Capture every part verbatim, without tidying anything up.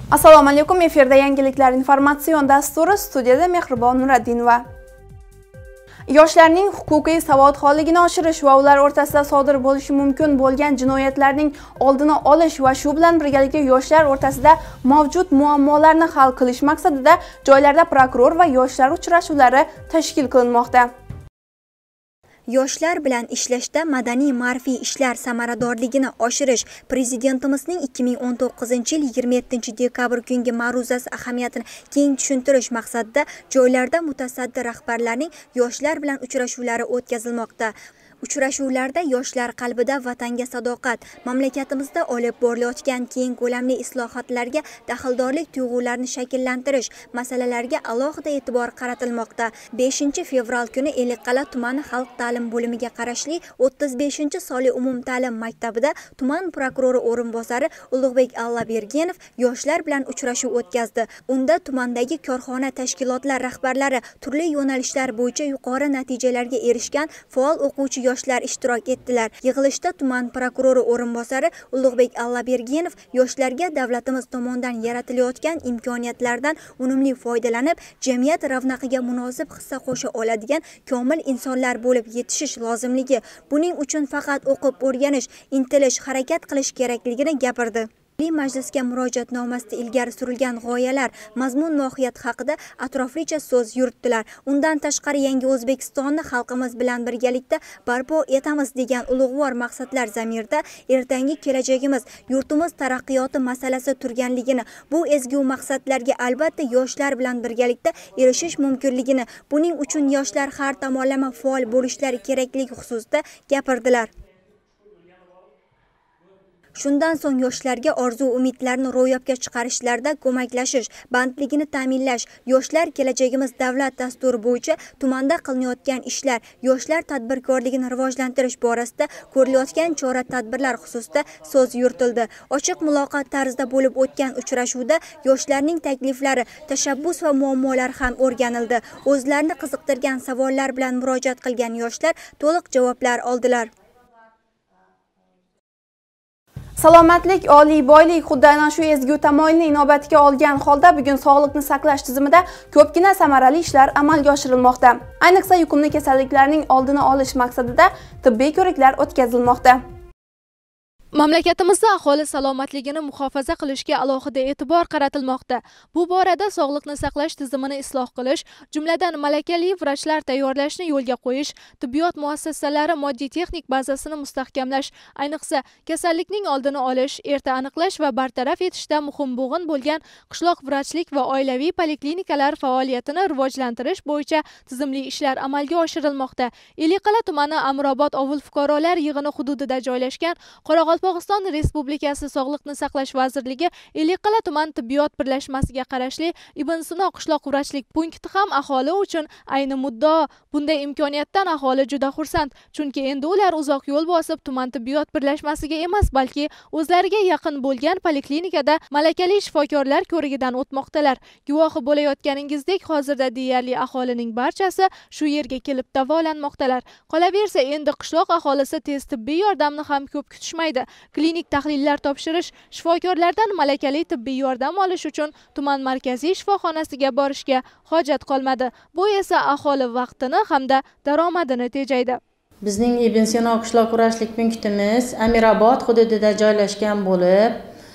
Assalomu alaykum, efirda yangiliklar informatsion dasturi, studiyada Mehribon Nuraddinova. Yoshlarning huquqiy savodxonligini oshirish va ular o'rtasida sodir bo'lishi mumkin bo'lgan jinoyatlarning oldini olish va shu bilan birgalikda yoshlar o'rtasida mavjud muammolarni hal qilish maqsadida joylarda prokuror va yoshlar uchrashuvlari tashkil qilinmoqda. Yoshlar bilan ishlashda madaniy ma'rifiy ishlar samaradorligini oshirish Prezidentimizning ikki ming o'n to'qqizinchi yil yigirma yettinchi dekabr kungi ma'ruzasi ahamiyatini keng tushuntirish maqsadida joylarda mutasaddi rahbarlarning yoshlar bilan uchrashuvlari o'tkazilmoqda. Uchrashuvlarda yoshlar qalbida vatanga sadoqat, mamlakatimizda olib borilayotgan keng ko'lamli islohotlarga daxldorlik tuyg'ularini shakllantirish masalalarga alohida e'tibor qaratilmoqda. beshinchi fevral kuni Ellikqal'a tumani xalq ta'lim bo'limiga qarashli o'ttiz beshinchi sonli umumta'lim maktabida tuman prokurori o'rinbosari Ulug'bek Allabergenov yoshlar bilan uchrashuv o'tkazdi. Unda tumandagi korxona tashkilotlar rahbarlari turli yo'nalishlar bo'yicha yuqori natijalarga erishgan faol o'quvchi yoshlar ishtirok etdilar. Yig'ilishda tuman prokurori o'rinbosari Ulug'bek Allabergenov yoshlarga davlatimiz tomonidan yaratilayotgan imkoniyatlardan unumli foydalanib, jamiyat ravnaqiga munosib hissa qo'sha oladigan komil insonlar bo'lib yetishish lozimligi, buning uchun faqat o'qib o'rganish, intilish, harakat qilish kerakligini gapirdi. Milliy Majlisga murojaatnomasida ilgari surilgan g'oyalar, mazmun mohiyat haqida atroflicha so'z yuritdilar. Undan tashqari yangi O'zbekistonni xalqimiz bilan birgalikda barpo etamiz degan ulug'vor maqsadlar zamirda ertangi kelajagimiz, yurtimiz taraqqiyoti masalasi turganligini, bu ezgu maqsadlarga albatta yoshlar bilan birgalikda erishish mumkinligini, buning uchun yoshlar har tomonlama faol bo'lishlari kerakligi xususida gapirdilar. Shundan so'ng yoshlarga orzu-umidlarni ro'yobga chiqarishlarda ko'maklashish, bandligini ta'minlash, yoshlar kelajagimiz davlat dasturi bo'yicha tumanda qilinayotgan ishlar, yoshlar tadbirkorligini rivojlantirish borasida ko'rilayotgan chora-tadbirlar xususida so'z yuritildi. Ochiq muloqot tarzida bo'lib o'tgan uchrashuvda yoshlarning takliflari, tashabbus va muammolari ham o'rganildi. O'zlarini qiziqtirgan savollar bilan murojaat qilgan yoshlar to'liq javoblar oldilar. Salomatlik, oliy boylik xuddi ana shu ezgu tamoyilni inobatga olgan holda bugun sog'liqni saqlash tizimida ko'pgina samarali ishlar amalga oshirilmoqda. Ayniqsa yuqumli kasalliklarning oldini olish maqsadida tibbiy ko'riklar o'tkazilmoqda. Mamlakatimizda aholi salomatligini muhofaza qilishga alohida e'tibor qaratilmoqda. Bu borada sog'liqni saqlash tizimini isloh qilish, jumladan malakali vrachlar tayyorlashni yo'lga qo'yish, tibbiyot muassasalari moddiy-texnik bazasini mustahkamlash, ayniqsa kasallikning oldini olish, erta aniqlash va bartaraf etishda muhim bo'g'in bo'lgan qishloq vrachlik va oilaviy poliklinikalar faoliyatini rivojlantirish bo'yicha tizimli ishlar amalga oshirilmoqda. Ellikqal'a tumani Amirobod ovul fuqarolar yig'ini hududida joylashgan Qoraqalpog'iston Respublikasi Sog'liqni saqlash vazirligi Ellikqal'a tuman tibbiyot birlashmasiga qarashli Ibn Sino qishloq vrachlik punkti ham aholi uchun ayni muddao. Bunday imkoniyatdan aholi juda xursand, chunki endi ular uzoq yo'l bosib tuman tibbiyot birlashmasiga emas, balki o'zlariga yaqin bo'lgan poliklinikada malakali shifokorlar ko'rigidan o'tmoqdalar. Guvohi bo'layotganingizdek, hozirda deyarli aholining barchasi shu yerga kelib davolanmoqdalar. Qolaversa, endi qishloq aholisi tez tibbiy yordamni ham ko'p kutishmaydi. Klinik tahlillar topshirish, shifokorlardan malakali tibbiy yordam olish uchun tuman markaziy shifoxonasiga borishga hojat qolmadi. Bu esa aholi vaqtini hamda daromadini tejaydi. Bizning Ibn Sino qishloq vrachlik punktimiz Amirobod hududida joylashgan bo'lib,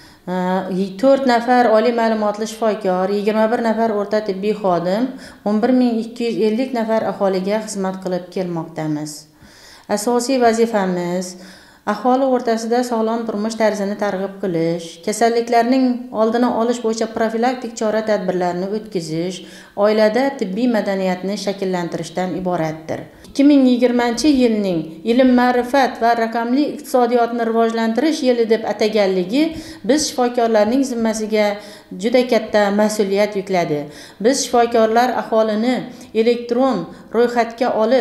to'rt nafar oliy ma'lumotli shifokor, yigirma bir nafar o'rta tibbiy xodim, o'n bir ming ikki yuz ellik nafar aholiga xizmat qilib kelmoqdamiz. Asosiy vazifamiz aholi o'rtasida sog'lom turmush tarzini targ'ib qilish, kasalliklarning oldini olish bo'yicha profilaktik chora-tadbirlarni o'tkazish, oilada tibbiy madaniyatni shakllantirishdan iboratdir. ikki ming yigirmanchi yilning ilm ma'rifat va raqamli iqtisodiyotni rivojlantirish yili deb ataganligi biz shifokorlarning zimmasiga juda katta mas'uliyat yukladi. Biz shifokorlar aholini elektron ro'yxatga olib,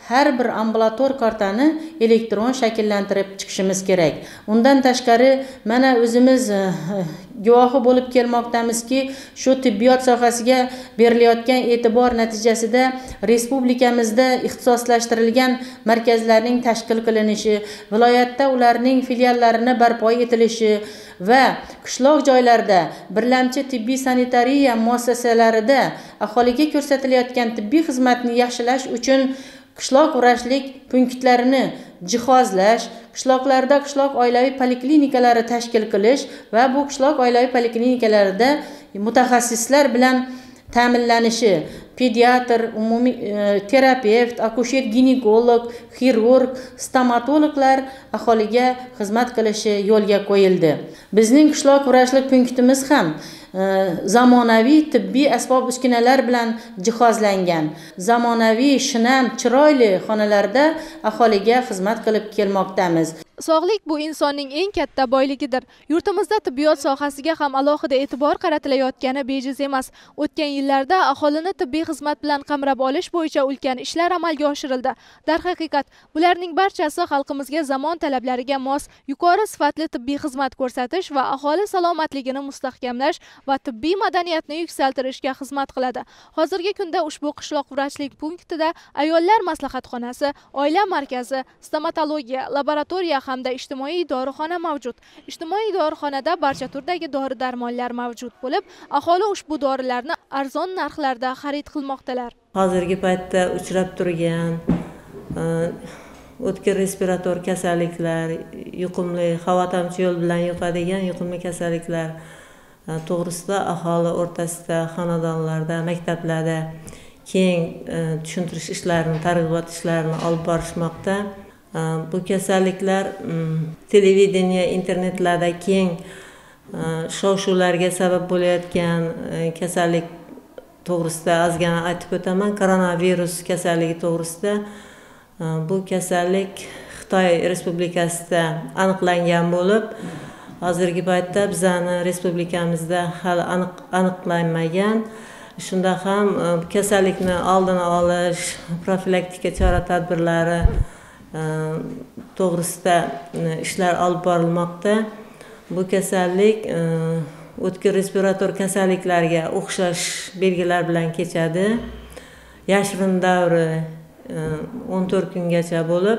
har bir ambulator kartani elektron shakllantirib chiqishimiz kerak. Undan tashqari mana o'zimiz guvohi bo'lib kelmoqdamizki, shu tibbiyot sohasiga berilayotgan e'tibor natijasida respublikamizda ixtisoslashtirilgan markazlarning tashkil qilinishi, viloyatda ularning filiallarini barpo etilishi va qishloq joylarda birlamchi tibbiy sanitariya muassasalarida aholiga ko'rsatilayotgan tibbiy xizmatni yaxshilash uchun qishloq vrachlik punktlarini jihozlash, qishloqlarda qishloq oilaviy poliklinikaları tashkil qilish va bu qishloq oilaviy poliklinikalarida mutaxassislar bilan ta'minlanishi, pediatr, umumiy terapevt, akusher ginekolog, xirurg, stomatologlar aholiga xizmat qilishi yo'lga qo'yildi. Bizning qishloq vrachlik punktimiz ham zamonaviy tibbiy asbob uskunalar bilan jihozlangan. Zamonaviy, shinam, chiroyli xonalarda aholiga xizmat qilib kelmoqdamiz. Sog'lik bu insonning eng katta boyligidir. Yurtimizda tibbiyot sohasiga ham alohida e'tibor qaratilayotgani bejiz emas. O'tgan yillarda aholini tibbiy xizmat bilan qamrab olish bo'yicha ulkan ishlar amalga oshirildi. Darhaqiqat, bularning barchasi xalqimizga zamon talablariga mos, yuqori sifatli tibbiy xizmat ko'rsatish va aholi salomatligini mustahkamlash va tibbiy madaniyatni yuksaltirishga xizmat qiladi. Hozirgi kunda ushbu qishloq vrachlik punktida ayollar maslahatxonasi, oila markazi, stomatologiya, laboratoriya hamda ijtimoiy dorixona mavjud. Ijtimoiy dorixonada barcha turdagi dori-darmonlar mavjud bo'lib, aholi ushbu dorilarni arzon narxlarda xarid qilmoqdalar. Hozirgi paytda uchrab turgan o'tkir respirator kasalliklar, yuqumli havo tomchi yo'l bilan yuqadigan yuqumli kasalliklar to'g'risida aholi o'rtasida, xonadonlarda, maktablarda keng tushuntirish ishlarini, targ'ibot ishlarini olib borishmoqda. Bu kasalliklar televideniya, internetlarda keng shov-shuvlarga sabab bo'layotgan kasallik to'g'risida ozgina aytib o'taman. Koronavirus kasalligi to'g'risida. Bu kasallik Xitoy Respublikasida aniqlangan bo'lib, hozirgi paytda bizning respublikamizda hali aniq aniqlanmagan. Shunda ham kasallikni oldini olish, profilaktika chora-tadbirlari to'g'risida ishlar olib borilmoqda. Bu kasallik o'tkir respirator kasalliklarga o'xshash belgilar bilan kechadi. Yashirin davri o'n to'rt kungacha bo'lib,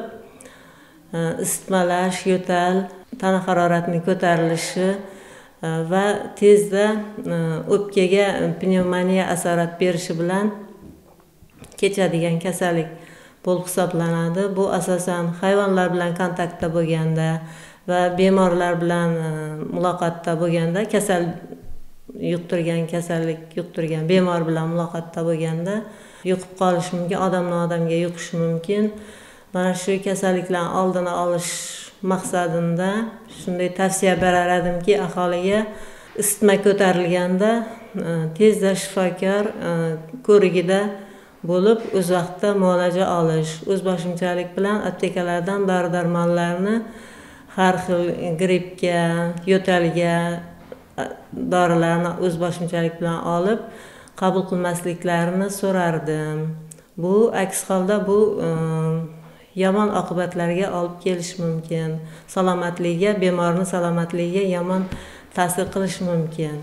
isitmalash, yo'tal, tana haroratining ko'tarilishi va tezda o'pkaga pnevmoniya asorat berishi bilan kechadigan kasallik bo'lib hisoblanadi. Bu asosan hayvonlar bilan kontaktda bo'lganda va bemorlar bilan muloqotda bo'lganda, kasal yuqtirgan kasallik yuqtirgan bemor bilan muloqotda bo'lganda yuqib qolish mumkin, odamdan odamga yuqishi mumkin. Mana shu kasalliklarning oldini olish maqsadida shunday tavsiya berar edimki, aholiga isitma ko'tarilganda tezda shifokor ko'rigida bo'lib, o'z vaqtida muolaja olish, o'zboshimchalik bilan aptekalardan dori-darmonlarni har xil grippga, yo'talga dorilarni o'zboshimchalik bilan olib, qabul qilmasliklarini so'rardim. Bu aks holda bu yomon oqibatlarga olib kelish mumkin. Salomatligiga, bemorning salomatligiga yomon ta'sir qilish mumkin.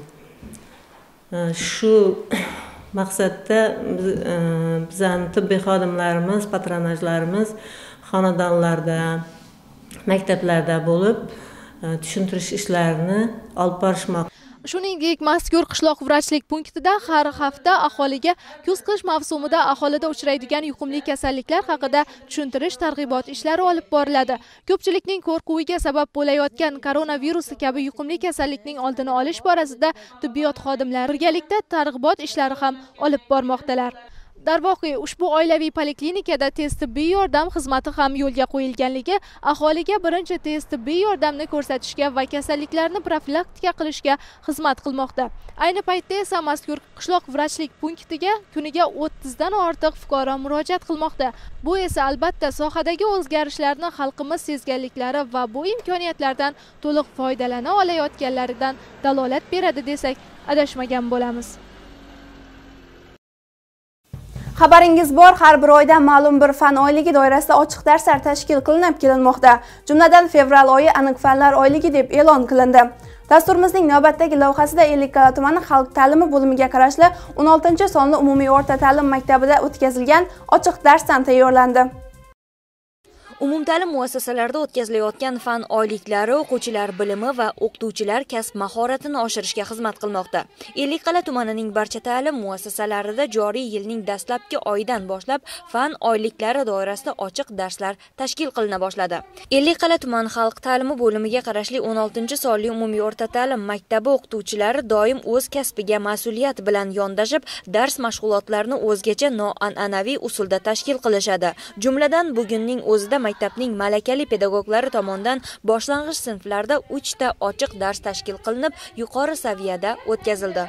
Shu maqsadda bizning tibbiy xodimlarimiz, patronajlarimiz xonadonlarda, maktablarda bo'lib tushuntirish ishlarini olib borishmoqda. Shuningdek, mazkur qishloq vrachlik punktida har hafta aholiga kuz-qish mavsumida aholida uchraydigan yuqumli kasalliklar haqida tushuntirish targ'ibot ishlari olib boriladi. Ko'pchilikning qo'rquviga sabab bo'layotgan koronavirus kabi yuqumli kasallikning oldini olish borasida tibbiyot xodimlari birgalikda targ'ibot ishlari ham olib bormoqdalar. Darvoqe, ushbu oilaviy poliklinikada tez tibbiy yordam xizmati ham yo'lga qo'yilganligi aholiga birinchi tez tibbiy yordamni ko'rsatishga va kasalliklarni profilaktika qilishga xizmat qilmoqda. Ayni paytda esa mazkur qishloq vrachlik punktiga kuniga o'ttizdan ortiq fuqaro murojaat qilmoqda. Bu esa albatta sohadagi o'zgarishlarni xalqimiz sezganliklari va bu imkoniyatlardan to'liq foydalana olayotganlaridan dalolat beradi desak adashmagan bo'lamiz. Xabaringiz bor, har bir oyda ma'lum bir fan oyligi doirasida ochiq darslar tashkil qilinib kelinmoqda. Jumladan fevral oyi aniq fanlar oyligi deb e'lon qilindi. Dasturimizning navbatdagi lavhasida Ellikqal'a tumani xalq ta'limi bo'limiga qarashli o'n oltinchi sonli umumiy o'rta ta'lim maktabida o'tkazilgan ochiq darsdan tayyorlandi. Umumta'lim muassasalarida o'tkazilayotgan fan oyliklari o'quvchilar bilimi va o'qituvchilar kasb mahoratini oshirishga xizmat qilmoqda. Ellikqal'a tumanining barcha ta'lim muassasalarida joriy yilning dastlabki oyidan boshlab fan oyliklari doirasida ochiq darslar tashkil qilina boshladi. Ellikqal'a tuman xalq ta'limi bo'limiga qarashli o'n oltinchi sonli umumiy o'rta ta'lim maktabi o'qituvchilari doim o'z kasbiga mas'uliyat bilan yondashib, dars mashg'ulotlarini o'zgacha noan'anaviy usulda tashkil qilishadi. Jumladan bugunning o'zida maktabning malakali pedagoglari tomonidan boshlang'ich sinflarda uch ta ochiq dars tashkil qilinib, yuqori saviyada o'tkazildi.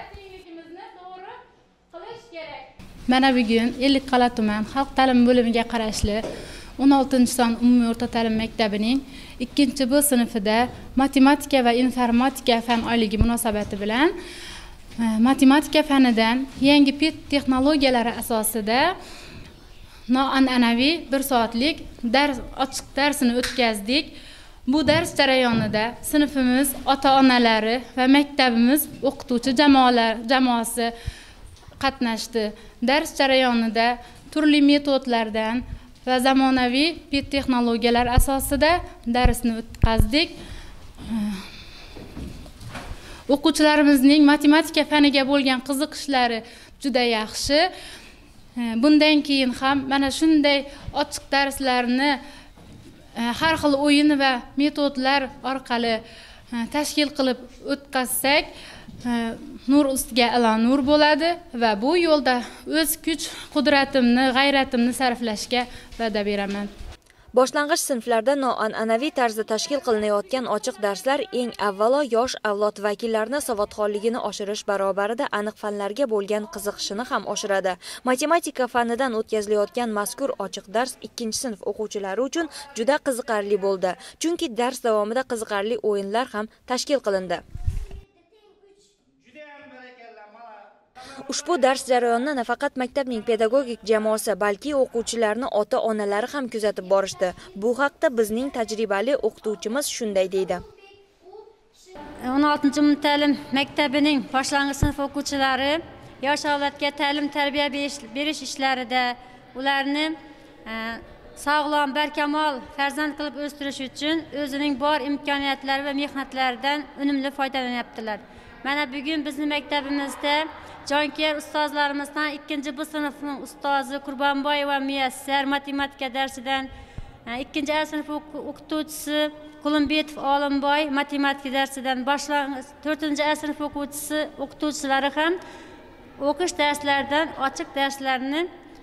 Mana bugun Ellikqal'a tuman xalq ta'limi bo'limiga qarashli o'n oltinchi son umumiy o'rta ta'lim maktabining ikkinchi B sinfida matematika va informatika fan oyligi munosabati bilan matematika fanidan yangi pet texnologiyalari asosida noan'anaviy bir soatlik dars ochiq darsini o'tkazdik. Bu dars jarayonida sinfimiz ota-onalari va maktabimiz o'qituvchi jamoalar jamoasi qatnashdi. Dars jarayonida turli metodlardan va zamonaviy pet texnologiyalar asosida darsni o'tkazdik. O'quvchilarimizning matematika faniga bo'lgan qiziqishlari juda yaxshi. Bundan keyin ham mana shunday ochiq darslarni har xil o'yin va metodlar orqali tashkil qilib o'tkazsak, nur ustiga ilon nur bo'ladi va bu yo'lda o'z kuch qudratimni, g'ayratimni sarflashga va'da beraman. Boshlang'ich sinflarda noan'anaviy tarzda tashkil qilinayotgan ochiq darslar eng avvalo yosh avlod vakillarini savodxonligini oshirish barobarida aniq fanlarga bo'lgan qiziqishini ham oshiradi. Matematika fanidan o'tkazilayotgan mazkur ochiq dars ikkinchi sinf o'quvchilari uchun juda qiziqarli bo'ldi. Chunki dars davomida qiziqarli o'yinlar ham tashkil qilindi. Ushbu dars jarayonini nafaqat maktabning pedagogik jamoasi, balki o'quvchilarni ota-onalari ham kuzatib borishdi. Bu haqda bizning tajribali o'qituvchimiz shunday deydi. o'n oltinchi umumta'lim maktabining boshlang'ich sinf o'quvchilari yosh avlodga ta'lim tarbiya berish ishlarida ularni sog'lom, barkamol farzand qilib o'stirish uchun o'zining bor imkoniyatlari va mehnatlaridan unumli foydalanyaptilar. Mana bugun bizning maktabimizda Jonkir ustozlarimizdan ikkinchi B sinfning ustozi Qurbonboyeva Muyassar matematika darsidan, ikkinchi A sinf o'qituvchisi Qulimbetov Olimboy matematika darsidan, boshlang'ich to'rtinchi A sinf o'quvchisi o'qituvchilari ham o'qish darslaridan ochiq darslarni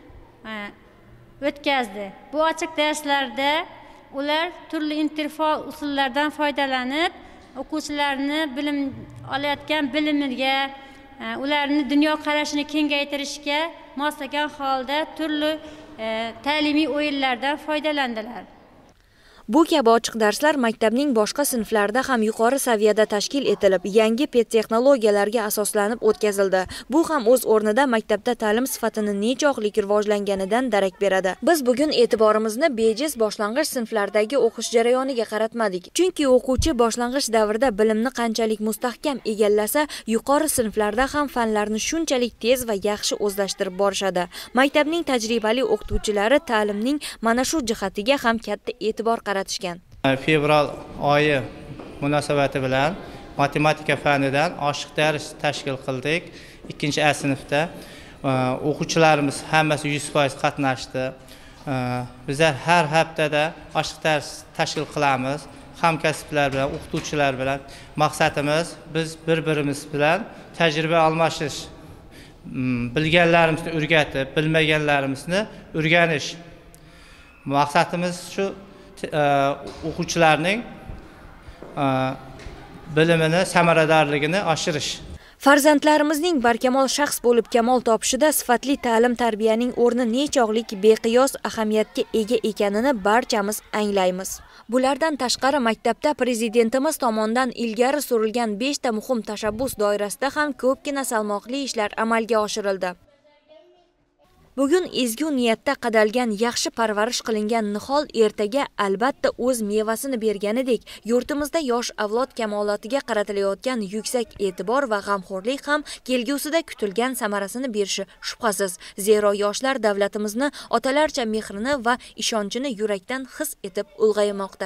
o'tkazdi. Bu ochiq darslarda ular turli interfaol usullardan foydalanib, o'quvchilarni bilim olayotgan bilimiga, ularni dunyo qarashini kengaytirishga moslagan holda turli ta'limiy o'yinlardan foydalandilar. Bu kabi ochiq darslar maktabning boshqa sinflarida ham yuqori saviyada tashkil etilib, yangi pet texnologiyalarga asoslanib o'tkazildi. Bu ham o'z o'rnida maktabda ta'lim sifatini nechog'lik rivojlanganidan darak beradi. Biz bugun e'tiborimizni bejiz boshlang'ich sinflardagi o'qish jarayoniga qaratmadik. Chunki o'quvchi boshlang'ich davrda bilimni qanchalik mustahkam egallasa, yuqori sinflarda ham fanlarni shunchalik tez va yaxshi o'zlashtirib borishadi. Maktabning tajribali o'qituvchilari ta'limning mana shu jihatiga ham katta e'tibor qaratishgan. Fevral oyi munosabati bilan matematika fanidan ochiq dars tashkil qildik. ikkinchi A sinfda o'quvchilarimiz hammasi yuz foiz qatnashdi. Bizlar har haftada ochiq dars tashkil qilamiz. Hamkasblar bilan, o'qituvchilar bilan maqsadimiz biz bir-birimiz bilan tajriba almashish, bilganlarimizni o'rgatib, bilmaganlarimizni o'rganish. Maqsadimiz shu o'quvchilarning bilimini, samaradorligini oshirish. Farzandlarimizning barkamol shaxs bo'lib kamol topishida sifatli ta'lim tarbiyaning o'rni nechog'lik beqiyos ahamiyatga ega ekanini barchamiz anglaymiz. Bulardan tashqari maktabda prezidentimiz tomonidan ilgari surilgan besh ta muhim tashabbus doirasida ham ko'pgina salmoqli ishlar amalga oshirildi. Bugun ezgu niyatda qadalgan, yaxshi parvarish qilingan nihol ertaga albatta o'z mevasini berganidek, yurtimizda yosh avlod kamolotiga qaratilayotgan yuksak e'tibor va g'amxo'rlik ham kelgusida kutilgan samarasini berishi shubhasiz. Zero yoshlar davlatimizni otalarcha mehrini va ishonchini yurakdan his etib ulg'aymoqda.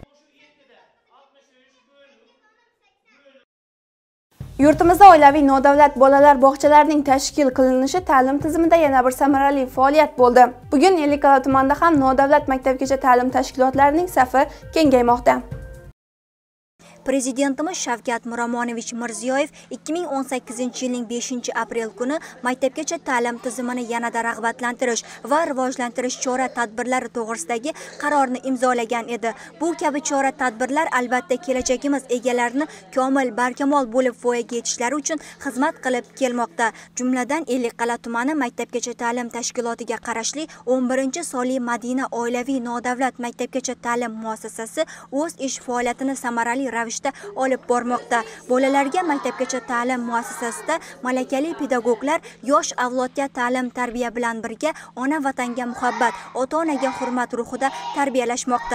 Yurtimizda oilaviy nodavlat bolalar bog'chalarining tashkil qilinishi ta'lim tizimida yana bir samarali faoliyat bo'ldi. Bugun Ellikqal'a tumanida ham nodavlat maktabgacha ta'lim tashkilotlarining safi kengaymoqda. Prezidentimiz Shavkat Miromonovich Mirziyoyev ikki ming o'n sakkizinchi yilning beshinchi aprel kuni maktabgacha ta'lim tizimini yanada rag'batlantirish va rivojlantirish chora-tadbirlari to'g'risidagi qarorni imzolagan edi. Bu kabi chora-tadbirlar albatta kelajagimiz egalarini komil, barkamol bo'lib voyaga yetishlari uchun xizmat qilib kelmoqda. Jumladan Ellikqal'a tumani maktabgacha ta'lim tashkilotiga qarashli o'n birinchi sonli Madina oilaviy nodavlat maktabgacha ta'lim muassasasi o'z ish faoliyatini samarali ravishda olib bormoqda. Bolalarga maktabgacha ta'lim muassasasida malakali pedagoglar yosh avlodga ta'lim tarbiya bilan birga ona vatanga muhabbat, ota-onaga hurmat ruhida tarbiyalashmoqda.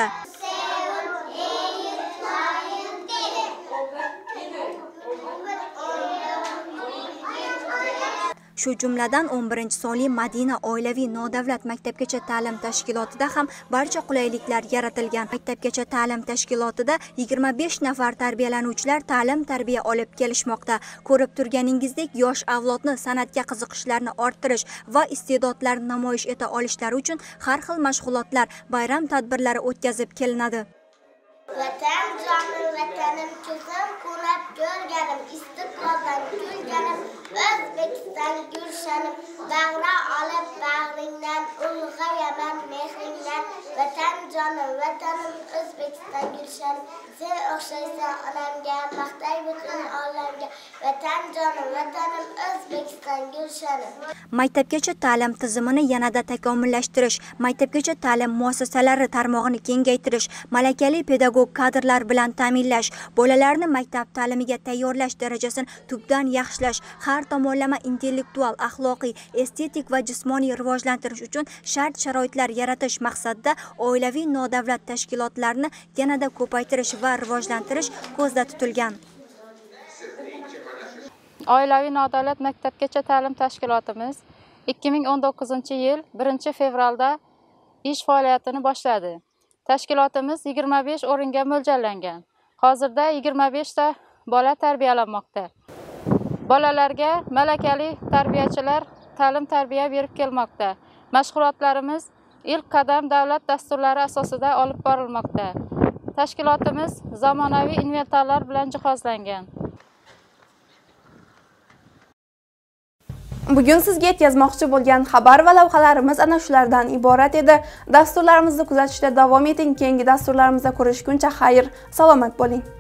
Shu jumladan o'n birinchi sonli Madina oilaviy nodavlat maktabgacha ta'lim tashkilotida ham barcha qulayliklar yaratilgan. Maktabgacha ta'lim tashkilotida yigirma besh nafar tarbiyalanuvchilar ta'lim tarbiya olib kelishmoqda. Ko'rib turganingizdek, yosh avlodni san'atga qiziqishlarini orttirish va iste'dodlarini namoyish eta olishlari uchun har xil mashg'ulotlar, bayram tadbirlari o'tkazib kelinadi. Vatan jonim, vatanim ko'zim ko'rib ko'rganim, istiqboldan kulganim, O'zbekiston gurshanim, bag'ra olib bag'ringdan ulg'ayaman mehringdan. Vatan jonim, vatanim O'zbekiston gurshanim, sen o'xshaysan onamga, maqtay butun olamga. Vatan jonim, vatanim O'zbekiston gurshanim. Maktabgacha ta'lim tizimini yanada takomillashtirish, maktabgacha ta'lim muassasalari tarmog'ini kengaytirish, malakali pedagog kadrlar bilan ta'minlash, bolalarni maktab ta'limiga tayyorlash darajasini tubdan yaxshilash, har tomonlama intellektual, axloqiy, estetik va jismoniy rivojlantirish uchun shart-sharoitlar yaratish maqsadida oilaviy nodavlat tashkilotlarini yanada ko'paytirish va rivojlantirish ko'zda tutilgan. Oilaviy nodavlat maktabgacha ta'lim tashkilotimiz ikki ming o'n to'qqizinchi yil birinchi fevralda ish faoliyatini boshladi. Tashkilotimiz yigirma besh o'ringa mo'ljallangan. Hozirda yigirma besh ta bola tarbiyalanmoqda. Bolalarga malakali tarbiyachilar ta'lim tarbiya berib kelmoqda. Mashg'ulotlarimiz ilk qadam davlat dasturlari asosida olib borilmoqda. Tashkilotimiz zamonaviy inventarlar bilan jihozlangan. Bugun sizga yetkazmoqchi bo'lgan xabar va lavhalarimiz ana shulardan iborat edi. Dasturlarimizni kuzatishda davom eting. Keyingi dasturlarimizda ko'rishguncha xayr, salomat bo'ling.